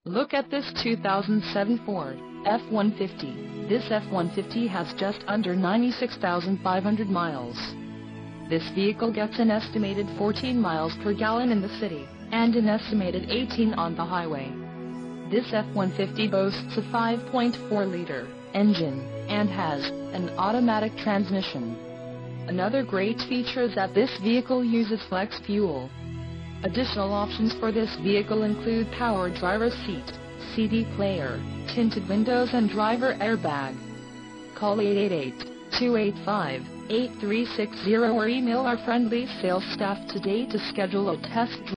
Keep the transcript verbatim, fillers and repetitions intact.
Look at this two thousand seven Ford F one fifty. This F one fifty has just under ninety-six thousand five hundred miles. This vehicle gets an estimated fourteen miles per gallon in the city, and an estimated eighteen on the highway. This F one fifty boasts a five point four liter engine, and has an automatic transmission. Another great feature is that this vehicle uses flex fuel. Additional options for this vehicle include power driver's seat, C D player, tinted windows and driver airbag. Call eight eight eight, two eight five, eight three six zero or email our friendly sales staff today to schedule a test drive.